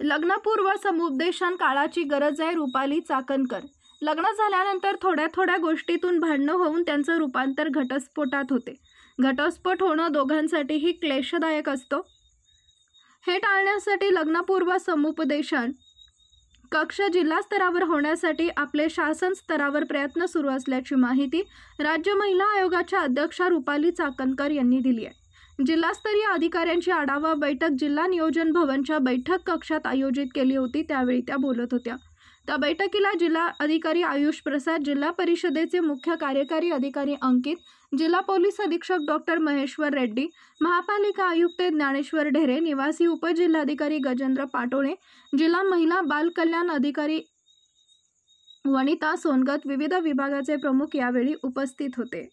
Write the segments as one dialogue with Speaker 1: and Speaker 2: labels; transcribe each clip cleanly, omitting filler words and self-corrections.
Speaker 1: लग्नपूर्व समुपदेशन काळाची गरज आहे. रुपाली चाकणकर. लग्न झाल्यानंतर थोड्या थोड्या गोष्टीतून भांडणं होऊन त्यांचं रूपांतर घटस्फोटात होते. घटस्फोट होणं दोघांसाठीही क्लेशदायक असतो. हे टाळण्यासाठी लग्नपूर्व समुपदेशन कक्ष जिल्हा स्तरावर होण्यासाठी आपले शासन स्तरावर प्रयत्न सुरू असल्याची माहिती राज्य महिला आयोगाच्या अध्यक्षा रुपाली चाकणकर यांनी दिली आहे. जिल्हास्तरीय अधिकाऱ्यांची आढावा बैठक जिल्हा नियोजन भवनच्या बैठक कक्षात आयोजित केली होती. त्यावेळी त्या बोलत होत्या. त्या बैठकीला जिल्हा अधिकारी आयुष प्रसाद, जिल्हा परिषदेचे मुख्य कार्यकारी अधिकारी अंकित, जिल्हा पोलीस अधीक्षक डॉक्टर महेश्वर रेड्डी, महापालिका आयुक्त ज्ञानेश्वर ढेरे, निवासी उपजिल्हाधिकारी गजेंद्र पाटोळे, जिल्हा महिला बाल कल्याण अधिकारी वनिता सोनगत, विविध विभागाचे प्रमुख यावेळी उपस्थित होते.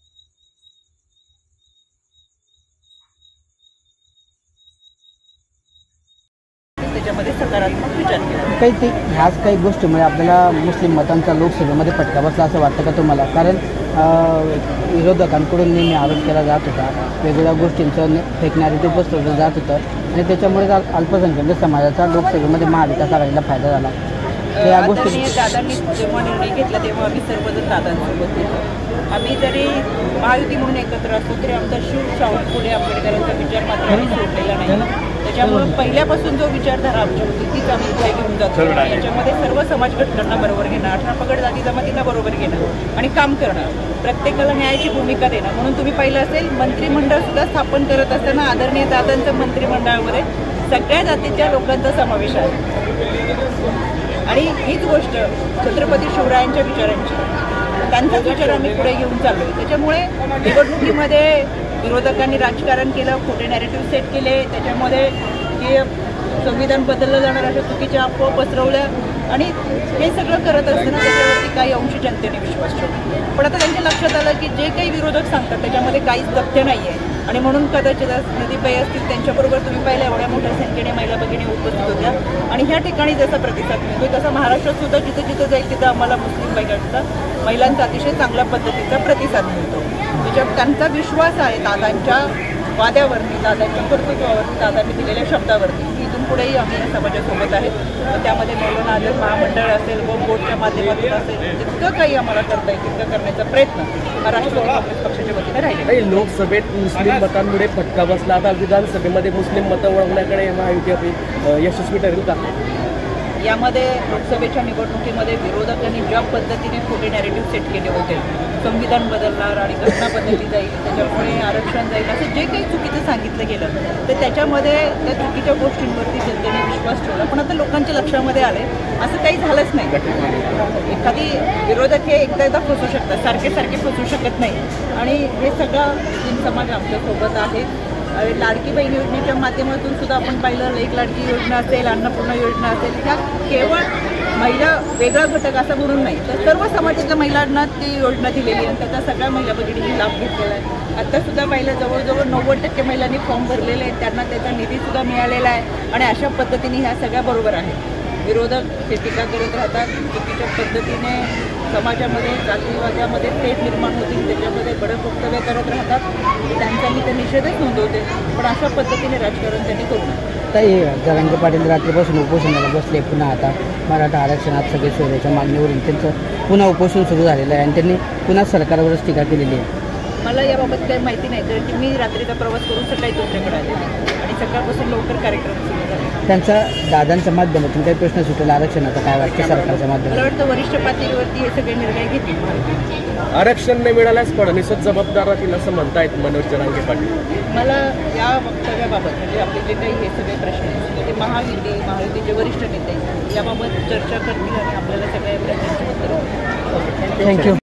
Speaker 2: त्याच्यामध्ये सकारात्मक विचार केला.
Speaker 3: काही गोष्टीमुळे आपल्याला मुस्लिम मतांचा लोकसभेमध्ये फटका बसला असं वाटतं का तुम्हाला? कारण विरोधकांकडून नेहमी आरोप केला जात होता, वेगवेगळ्या गोष्टींचं फेक नॅरेटिव्ह पसरवलं जात होतं आणि त्याच्यामुळे अल्पसंख्याक समाजाचा लोकसभेमध्ये महाविकास आघाडीला फायदा झाला. या गोष्टी
Speaker 2: दादांनी जेव्हा निर्णय घेतला तेव्हा आम्ही सर्वजण दादांसोबत होतो. आम्ही जरी महायुती म्हणून एकत्र असतो तरी आमचा शिवशाहू फुले आंबेडकरांचा विचार मात्र आम्ही सोडलेला नाही. त्याच्यामुळे पहिल्यापासून जो विचारधारा आमची होती तीच आम्ही पुढे घेऊन जातो. याच्यामध्ये सर्व समाज घटकांना बरोबर घेणं, 18 पगड जाती जमातींना बरोबर घेणं आणि काम करणं, प्रत्येकाला न्यायाची भूमिका देणं. म्हणून तुम्ही पाहिलं असेल मंत्रिमंडळ सुद्धा स्थापन करत असताना आदरणीय दादांचं मंत्रिमंडळामध्ये सगळ्या जातीच्या लोकांचा समावेश आहे. आणि हीच गोष्ट छत्रपती शिवरायांच्या विचारांची, त्यांचाच विचार आम्ही पुढे घेऊन चाललो. त्याच्यामुळे निवडणुकीमध्ये विरोधकांनी राजकारण केलं, खोटे नॅरेटिव्ह सेट केले, त्याच्यामध्ये की संविधान बदललं जाणार अशा चुकीच्या अफवा पसरवल्या आणि हे सगळं करत असताना त्याच्यावरती काही अंशी जनतेने विश्वास ठेवला. पण आता त्यांच्या लक्षात आलं की जे काही विरोधक सांगतात त्याच्यामध्ये काहीच तथ्य नाही आहे आणि म्हणून कदाचित नदीबाई असतील त्यांच्याबरोबर तुम्ही पाहिलं एवढ्या मोठ्या संख्येने महिला भगिनी उपस्थित होत्या आणि ह्या ठिकाणी जसा प्रतिसाद मिळतोय तसा महाराष्ट्रात सुद्धा जिथं जिथं जाईल तिथं आम्हाला मुस्लिम महिलांचा अतिशय चांगल्या पद्धतीचा प्रतिसाद मिळतो. त्याच्यात त्यांचा विश्वास आहे दादांच्या वाद्यावरती, दादांच्या कर्तृत्वावरती, दादांनी दिलेल्या शब्दावरती. इथून पुढेही आम्ही या समाजासोबत आहेत. त्यामध्ये मौलाना आझम महामंडळ असेल व बोर्डच्या माध्यमातून असेल जितकं काही आम्हाला करता येईल तितकं करण्याचा प्रयत्न राष्ट्रवादी काँग्रेस पक्षाच्या वतीने राहिला.
Speaker 4: लोकसभेत मुस्लिम मतांमुळे फटका बसला, आता विधानसभेमध्ये मुस्लिम मतं वळवण्याकडे महायुती यशस्वी ठरेल का?
Speaker 2: यामध्ये लोकसभेच्या निवडणुकीमध्ये विरोधकांनी ज्या पद्धतीने खोटे नॅरेटिव्ह सेट केले होते, संविधान बदलणार आणि घटना बदलली जाईल, त्याच्यामुळे आरक्षण जाईल, असं जे काही चुकीचं सांगितलं गेलं तर त्याच्यामध्ये त्या चुकीच्या गोष्टींवरती जनतेने विश्वास ठेवला. पण आता लोकांच्या लक्षामध्ये आले असं काही झालंच नाही. एखादी विरोधक हे एकदा फसू शकतात, सारखे फसू शकत नाही आणि हे सगळं मुस्लिम समाज आमच्यासोबत आहे. लाडकी बहीण योजनेच्या माध्यमातून सुद्धा आपण पाहिलं, एक लाडकी योजना असेल, अन्नपूर्णा योजना असेल, ह्या केवळ महिला वेगळा घटक असा म्हणून नाही तर सर्व समाजाच्या महिलांना ती योजना दिलेली आहे. त्याचा सगळ्या महिला भगिनींनी लाभ घेतलेला आहे. आत्तासुद्धा पाहिलं जवळजवळ 90% महिलांनी फॉर्म भरलेले आहेत, त्यांना त्याचा निधीसुद्धा मिळालेला आहे आणि अशा पद्धतीने ह्या सगळ्या बरोबर आहेत. विरोधक हे टीका करत राहतात, चुकीच्या पद्धतीने समाजामध्ये जातीवादामध्ये तेढ निर्माण होतील, त्याच्यामध्ये कडक वक्तव्य करत राहतात, त्यांचा मी ते निषेधच नोंदवते. पण अशा पद्धतीने राजकारण त्यांनी करू नये.
Speaker 3: ताई, जरांगे पाटील रात्रीपासून उपोषणाला बसले. पुन्हा आता मराठा आरक्षणात सगळे सोयऱ्याच्या मागणीवरून त्यांचं पुन्हा उपोषण सुरू झालेलं आहे आणि त्यांनी पुन्हा सरकारवरच टीका केलेली आहे.
Speaker 2: मला याबाबत काही माहिती नाही, कारण की मी रात्रीचा प्रवास करून सकाळी तुमच्याकडे आले आणि सकाळपासून लवकर कार्यक्रम सुरू झाले.
Speaker 3: त्यांचा दादांच्या माध्यमातून काही प्रश्न सुटेल आरक्षणाचा, काय वाटतं सरकारच्या माध्यमातून?
Speaker 2: मला वाटतं वरिष्ठ पातळीवरती हे सगळे निर्णय घेतील.
Speaker 4: आरक्षण नाही मिळाल्यास फडणवीसच जबाबदार राहतील असं म्हणतायत मनोज जरांगे पाटील.
Speaker 2: मला या वक्तव्याबाबत म्हणजे आपले जे काही हे सगळे प्रश्न आहेत ते महायुतीचे वरिष्ठ नेते याबाबत चर्चा करतील आणि आपल्याला सगळ्या प्रश्नांची उत्तरं.
Speaker 3: थँक्यू.